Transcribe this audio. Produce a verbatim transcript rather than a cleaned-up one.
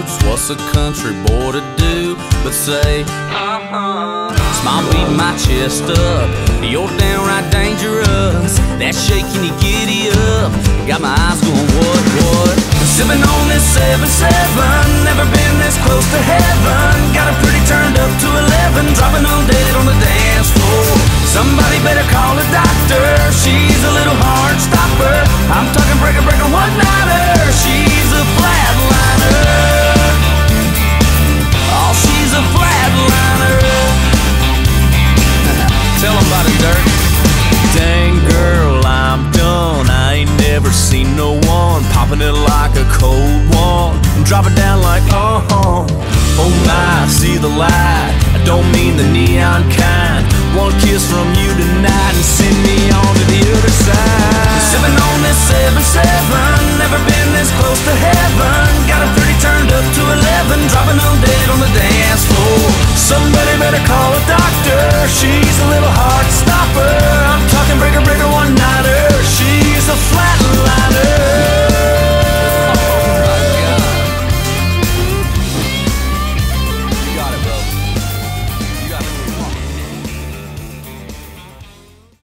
boots. What's a country boy to do but say, uh-huh? Smile beating my chest up, you're downright dangerous. That shaking you giddy up, got my eyes going what, what? Sipping on this seven seven, never been this close to heaven. Got her pretty turned up to eleven, dropping on dead on the dance floor. Somebody better call a doctor, she's a little hard stopper. I'm talking breaker, breaker, one-nighter. She's a flatliner. Oh, she's a flatliner. Tell them about it, Dirk. Dang girl, I'm done. I ain't never seen no one popping it like a cold one, drop it down like uh-huh. Oh my, see the light, I don't mean the neon kind. One kiss from you tonight,